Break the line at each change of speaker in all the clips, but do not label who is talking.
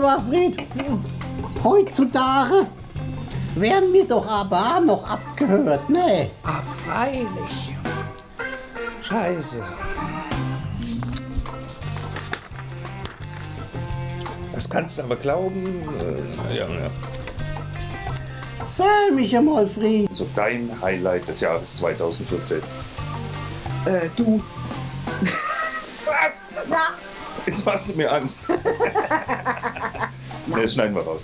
mal, Fred, heutzutage werden wir doch aber auch noch abgehört, ne?
Ah, freilich. Scheiße. Das kannst du aber glauben. Ja.
Sag mich einmal, Fred.
So dein Highlight des Jahres 2014.
Du.
Was?
Na?
Jetzt machst du mir Angst. Ne, das schneiden wir raus.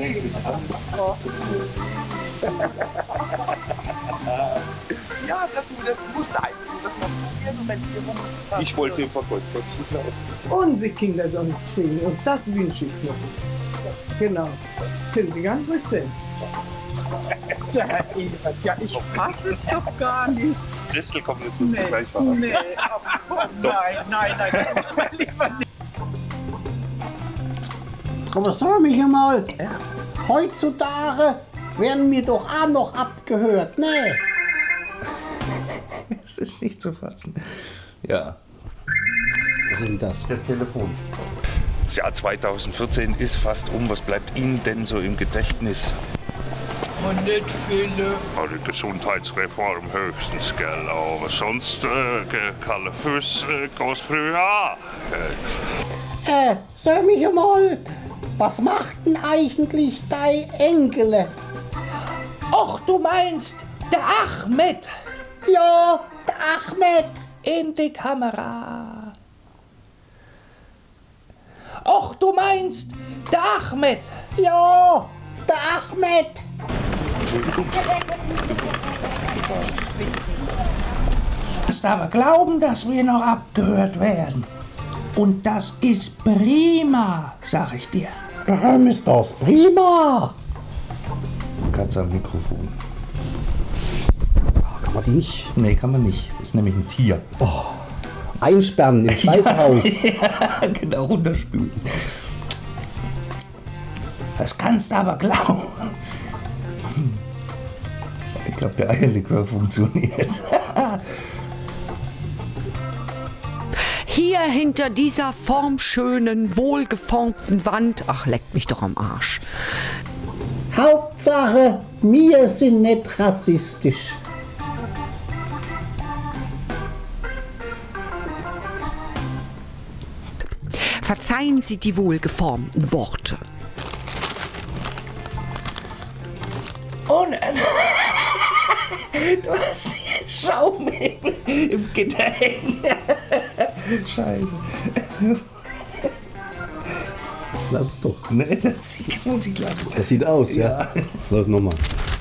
Ja, das muss sein. Das passiert, wenn wir
Ich wollte den Verkäuferchen klauen.
Und sie Kinder sonst kriegen. Und das wünsche ich noch. Genau. Können Sie ganz ruhig sehen.
Ja, Evert, ja, ich fasse es doch gar nicht.
Christel kommt jetzt gleich verraten.
Nee, nein, lieber nicht.
Aber sag mich einmal, heutzutage werden wir doch auch noch abgehört, ne?
Es ist nicht zu fassen. Ja.
Was ist denn das?
Das Telefon. Das Jahr 2014 ist fast um. Was bleibt Ihnen denn so im Gedächtnis?
Und nicht viele.
Die Gesundheitsreform höchstens, gell, aber sonst, Kalle Füss, goes früher an.
Sag mich einmal, was macht denn eigentlich dein Enkele?
Och, du meinst, der Ahmed
Ja, der Ahmed.
in die Kamera. Och, du meinst, der Ahmed.
Ja, der Ahmed.
Du musst aber glauben, dass wir noch abgehört werden. Und das ist prima, sag ich dir.
Ist das prima.
Katze am Mikrofon.
Kann man die nicht
Nee, kann man nicht. Ist nämlich ein Tier.
einsperren im Scheißhaus?
Ja, genau, runterspülen.
Das kannst du aber glauben.
Ich glaube, der Eierlikör funktioniert.
Hier hinter dieser formschönen, wohlgeformten Wand, ach, leckt mich doch am Arsch.
Hauptsache, wir sind nicht rassistisch.
Verzeihen Sie die wohlgeformten Worte.
Und du hast hier Schaum im Gitter hängen.
Scheiße.
Lass es doch.
Nee, das muss ich lachen.
Das sieht aus, ja? Los, nochmal.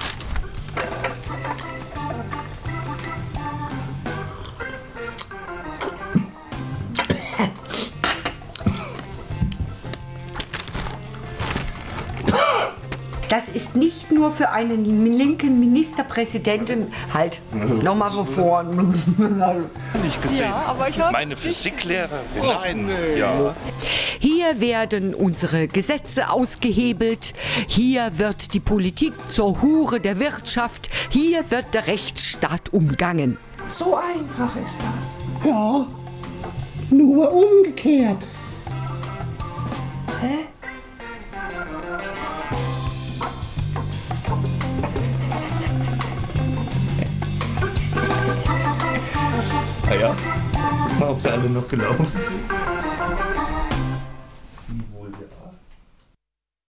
Das ist nicht nur für einen linken Ministerpräsidenten. Halt, nochmal von vorn.
Nicht gesehen.
Ja, aber ich hab
Meine Physiklehrerin. Nein. Ja.
Hier werden unsere Gesetze ausgehebelt. Hier wird die Politik zur Hure der Wirtschaft. Hier wird der Rechtsstaat umgangen.
So einfach ist das.
Ja, nur umgekehrt.
Hä?
Ah ja. Mal, ob sie alle noch gelaufen sind.